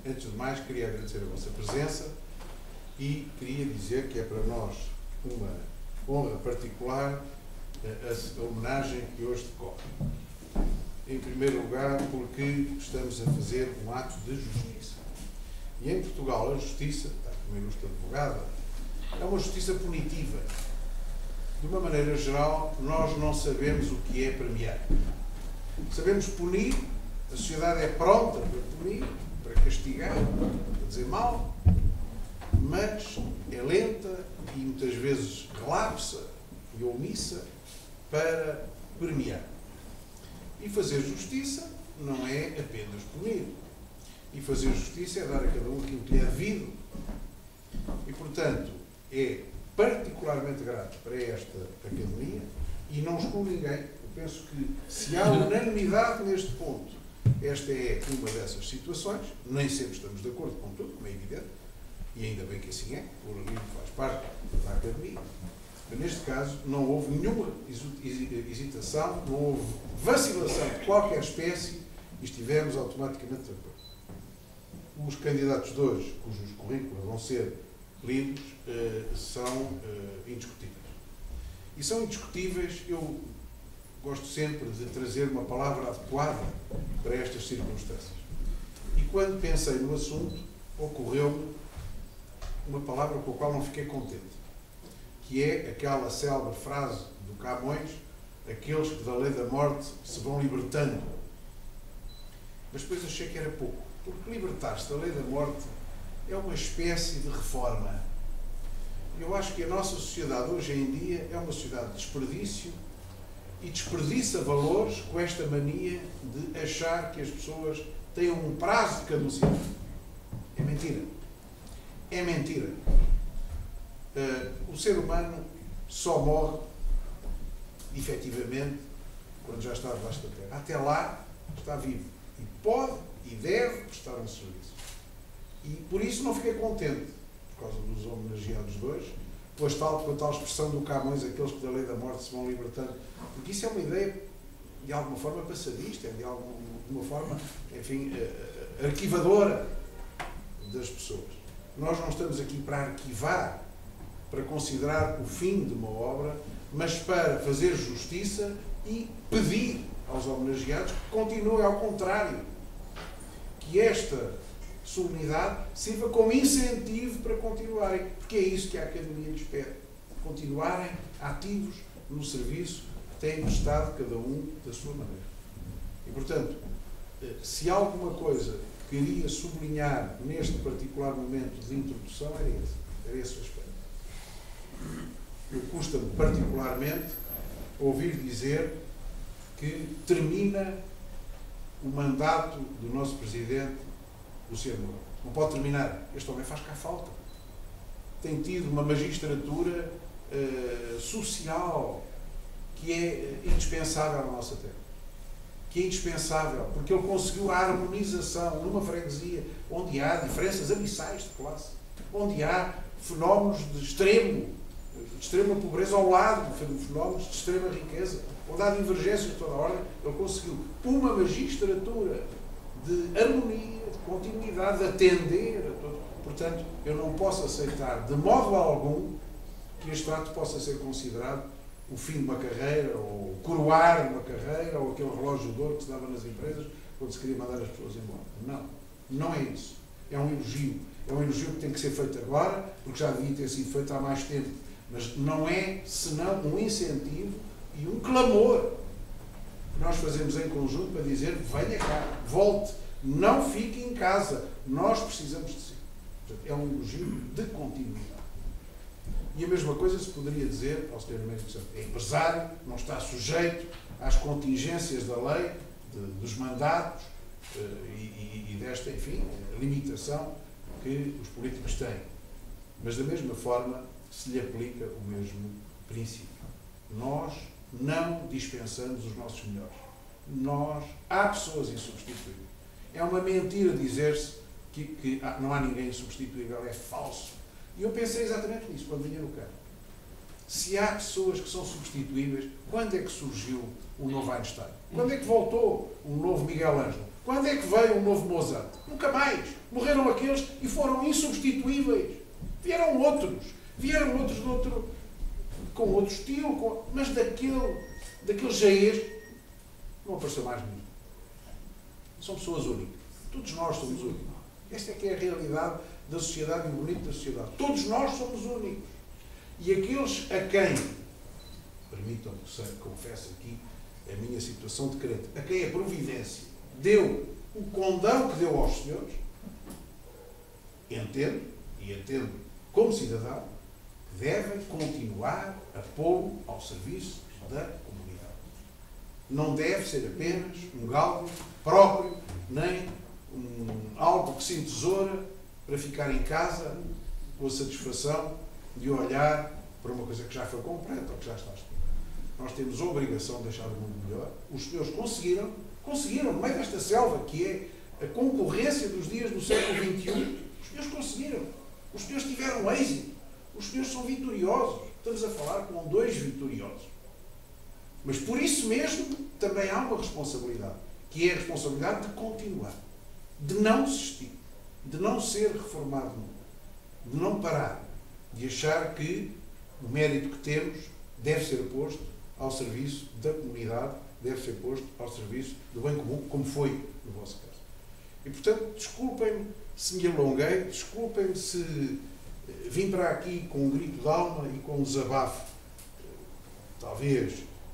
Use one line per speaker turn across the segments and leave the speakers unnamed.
Antes de mais, queria agradecer a vossa presença e queria dizer que é para nós uma honra particular a homenagem que hoje decorre. Em primeiro lugar, porque estamos a fazer um ato de justiça. E em Portugal a justiça, está aqui uma ilustre advogada, é uma justiça punitiva. De uma maneira geral, nós não sabemos o que é premiar. Sabemos punir, a sociedade é pronta para punir, para castigar, para dizer mal, mas é lenta e muitas vezes relapsa e omissa para premiar. E fazer justiça não é apenas punir. E fazer justiça é dar a cada um aquilo que lhe é devido. E, portanto, é particularmente grato para esta academia e não escondo ninguém. Eu penso que se há unanimidade neste ponto, esta é uma dessas situações. Nem sempre estamos de acordo com tudo, como é evidente, e ainda bem que assim é, o pluralismo faz parte da academia. Mas neste caso não houve nenhuma hesitação, não houve vacilação de qualquer espécie e estivemos automaticamente de acordo. Os candidatos de hoje, cujos currículos vão ser lidos, são indiscutíveis. E são indiscutíveis, eu gosto sempre de trazer uma palavra adequada para estas circunstâncias. E quando pensei no assunto, ocorreu-me uma palavra com a qual não fiquei contente, que é aquela célebre frase do Camões: aqueles que da lei da morte se vão libertando. Mas depois achei que era pouco, porque libertar-se da lei da morte é uma espécie de reforma. Eu acho que a nossa sociedade hoje em dia é uma sociedade de desperdício e desperdiça valores com esta mania de achar que as pessoas têm um prazo de caducidade. É mentira. É mentira. O ser humano só morre, efetivamente, quando já está debaixo da terra. Até lá está vivo. E pode e deve prestar um serviço. E por isso não fiquei contente, por causa dos homenageados de hoje, com a tal expressão do Camões, aqueles que da lei da morte se vão libertando. Porque isso é uma ideia, de alguma forma, passadista, de alguma forma, enfim, arquivadora das pessoas. Nós não estamos aqui para arquivar, para considerar o fim de uma obra, mas para fazer justiça e pedir aos homenageados que continuem ao contrário. Que esta solenidade sirva como incentivo para continuarem, porque é isso que a Academia lhes pede. Continuarem ativos no serviço que têm prestado cada um da sua maneira. E, portanto, se alguma coisa queria sublinhar neste particular momento de introdução, era esse o aspecto. Custa-me particularmente ouvir dizer que termina o mandato do nosso Presidente, Luciano Moura. Não pode terminar. Este homem faz cá falta. Tem tido uma magistratura social que é indispensável na nossa terra. Que é indispensável, porque ele conseguiu a harmonização numa freguesia onde há diferenças abissais de classe, onde há fenómenos de extrema pobreza ao lado de fenómenos de extrema riqueza, onde há divergências de toda a ordem. Ele conseguiu uma magistratura de harmonia, de continuidade, de atender a todos. Portanto, eu não posso aceitar de modo algum que este ato possa ser considerado o fim de uma carreira, ou coroar uma carreira, ou aquele relógio de ouro que se dava nas empresas quando se queria mandar as pessoas embora. Não, não é isso. É um elogio. É um elogio que tem que ser feito agora, porque já devia ter sido feito há mais tempo. Mas não é senão um incentivo e um clamor que nós fazemos em conjunto para dizer: venha cá, volte, não fique em casa, nós precisamos de si. Portanto, é um elogio de continuidade. E a mesma coisa se poderia dizer ao Sr. Ministro. É empresário, não está sujeito às contingências da lei, dos mandatos e desta, enfim, limitação que os políticos têm. Mas, da mesma forma, se lhe aplica o mesmo princípio. Nós não dispensamos os nossos melhores. Há pessoas insubstituíveis. É uma mentira dizer-se que não há ninguém insubstituível, é falso. E eu pensei exatamente nisso quando vinha no campo. Se há pessoas que são substituíveis, quando é que surgiu o novo Einstein? Quando é que voltou o novo Miguel Ângelo? Quando é que veio um novo Mozart? Nunca mais. Morreram aqueles e foram insubstituíveis. Vieram outros de com outro estilo, mas daquele jaez não apareceu mais nenhum. São pessoas únicas. Todos nós somos únicos. Esta é que é a realidade da sociedade e o bonito da sociedade. Todos nós somos únicos. E aqueles a quem, permitam-me que confesse aqui a minha situação de crente, a quem a providência deu o condão que deu aos senhores, entendo como cidadão, que devem continuar a pô-lo ao serviço da comunidade. Não deve ser apenas um galgo próprio, nem algo que se entesoura para ficar em casa com a satisfação de olhar para uma coisa que já foi completa ou que já está estudada. Nós temos a obrigação de deixar o mundo melhor. Os senhores conseguiram, no meio desta selva, que é a concorrência dos dias do século XXI, os senhores conseguiram. Os senhores tiveram êxito. Os senhores são vitoriosos. Estamos a falar com 2 vitoriosos. Mas por isso mesmo também há uma responsabilidade, que é a responsabilidade de continuar, de não desistir, de não ser reformado, de não parar, de achar que o mérito que temos deve ser posto ao serviço da comunidade, deve ser posto ao serviço do bem comum, como foi no vosso caso. E, portanto, desculpem-me se me alonguei, desculpem-me se vim para aqui com um grito de alma e com um desabafo, talvez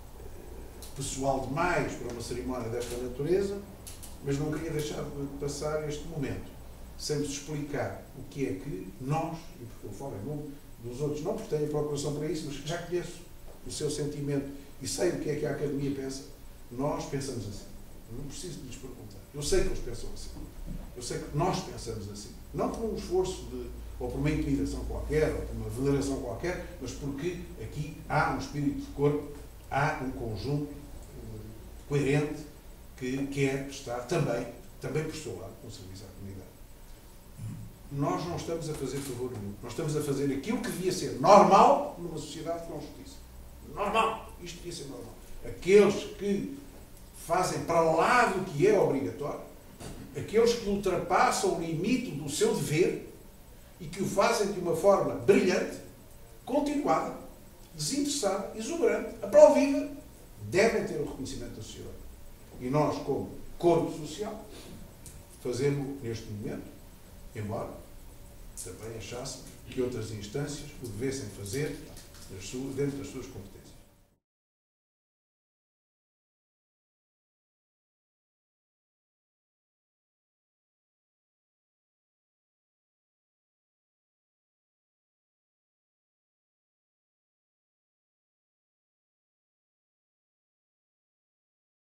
pessoal demais para uma cerimónia desta natureza, mas não queria deixar de passar este momento sem vos explicar o que é que nós, e porque eu falo em nome dos outros, não porque tenho procuração para isso, mas já conheço o seu sentimento e sei o que é que a Academia pensa, nós pensamos assim. Eu não preciso de lhes perguntar. Eu sei que eles pensam assim. Eu sei que nós pensamos assim. Não por um esforço ou por uma intimidação qualquer, ou por uma veneração qualquer, mas porque aqui há um espírito de corpo, há um conjunto coerente que quer estar também por seu lado, com o serviço à comunidade. Nós não estamos a fazer favor nenhum. Nós estamos a fazer aquilo que devia ser normal numa sociedade com justiça. Normal. Isto devia ser normal. Aqueles que fazem para lá do que é obrigatório, aqueles que ultrapassam o limite do seu dever e que o fazem de uma forma brilhante, continuada, desinteressada, exuberante, aplaudida, devem ter o reconhecimento da sociedade. E nós, como corpo social, fazemos neste momento, embora também achássemos que outras instâncias o devessem fazer dentro das suas competências.